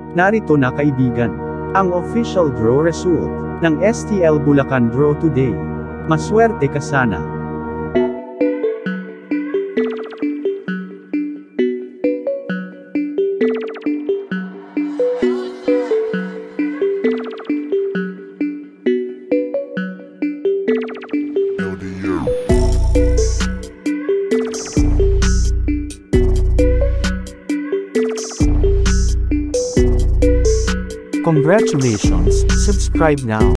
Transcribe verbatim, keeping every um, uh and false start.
Narito na kaibigan, ang official draw result ng S T L Bulacan Draw Today. Maswerte ka sana. Congratulations, subscribe now.